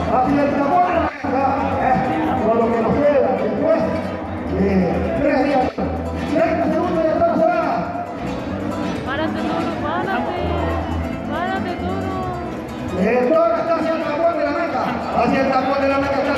hacia el tambor de la meta, con lo que nos queda después de 3 días. 30 segundos y ya estamos ahora. Párate, toro, párate. Párate, toro. El toro está hacia el tambor de la meta, hacia el tambor de la meta.